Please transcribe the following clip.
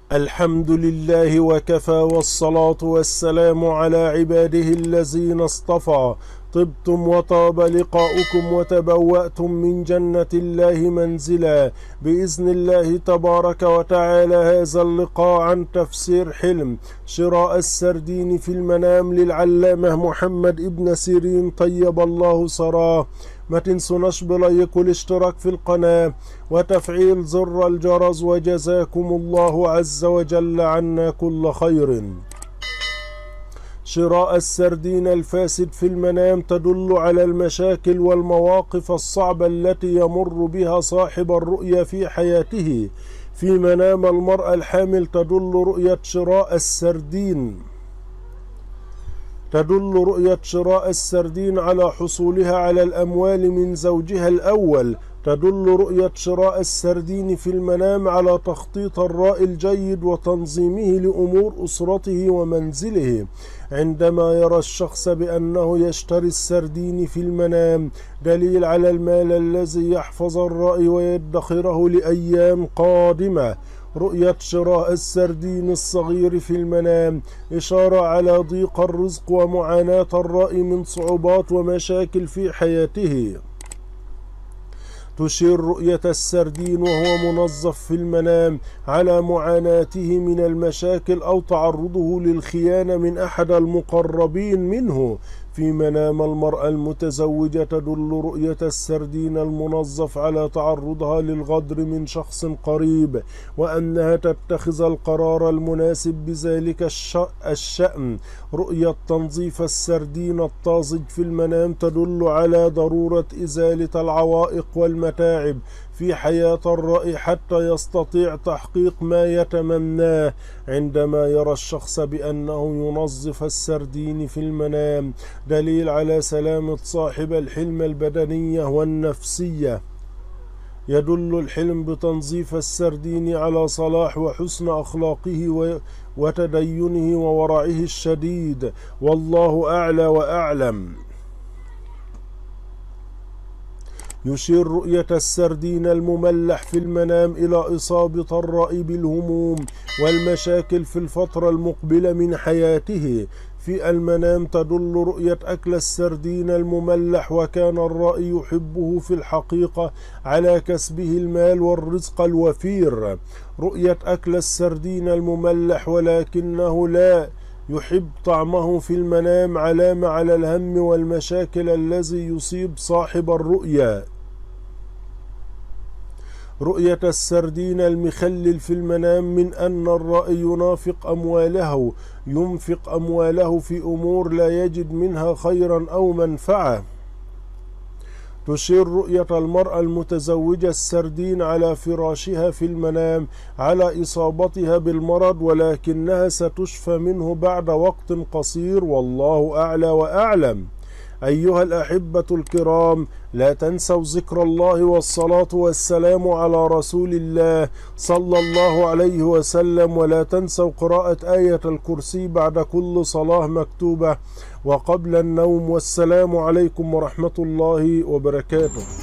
الحمد لله وكفى، والصلاة والسلام على عباده الذين اصطفى. طبتم وطاب لقاؤكم وتبوأتم من جنة الله منزلا بإذن الله تبارك وتعالى. هذا اللقاء عن تفسير حلم شراء السردين في المنام للعلامة محمد ابن سيرين طيب الله ثراه. ما تنسوناش بلايك والاشتراك في القناة وتفعيل زر الجرس، وجزاكم الله عز وجل عنا كل خير. شراء السردين الفاسد في المنام تدل على المشاكل والمواقف الصعبة التي يمر بها صاحب الرؤيا في حياته. في منام المرأة الحامل تدل رؤية شراء السردين على حصولها على الأموال من زوجها الأول. تدل رؤية شراء السردين في المنام على تخطيط الرائي الجيد وتنظيمه لأمور أسرته ومنزله. عندما يرى الشخص بأنه يشتري السردين في المنام دليل على المال الذي يحفظ الرائي ويدخره لأيام قادمة. رؤية شراء السردين الصغير في المنام إشارة على ضيق الرزق ومعاناة الرائي من صعوبات ومشاكل في حياته. تشير رؤية السردين وهو منظف في المنام على معاناته من المشاكل أو تعرضه للخيانة من أحد المقربين منه. في منام المرأة المتزوجة تدل رؤية السردين المنظف على تعرضها للغدر من شخص قريب، وأنها تتخذ القرار المناسب بذلك الشأن. رؤية تنظيف السردين الطازج في المنام تدل على ضرورة إزالة العوائق والمتاعب في حياة الرائي حتى يستطيع تحقيق ما يتمناه. عندما يرى الشخص بأنه ينظف السردين في المنام دليل على سلامة صاحب الحلم البدنية والنفسية. يدل الحلم بتنظيف السردين على صلاح وحسن أخلاقه وتدينه وورعه الشديد، والله أعلى وأعلم. يشير رؤية السردين المملح في المنام إلى إصابة الرائي بالهموم والمشاكل في الفترة المقبلة من حياته. في المنام تدل رؤية أكل السردين المملح، وكان الرائي يحبه في الحقيقة على كسبه المال والرزق الوفير. رؤية أكل السردين المملح ولكنه لا يحب طعمه في المنام علامة على الهم والمشاكل الذي يصيب صاحب الرؤيا. رؤية السردين المخلل في المنام من أن الرائي ينفق أمواله في أمور لا يجد منها خيرا أو منفعة. تشير رؤية المرأة المتزوجة السردين على فراشها في المنام على إصابتها بالمرض، ولكنها ستشفى منه بعد وقت قصير، والله أعلى وأعلم. أيها الأحبة الكرام، لا تنسوا ذكر الله والصلاة والسلام على رسول الله صلى الله عليه وسلم، ولا تنسوا قراءة آية الكرسي بعد كل صلاة مكتوبة وقبل النوم. والسلام عليكم ورحمة الله وبركاته.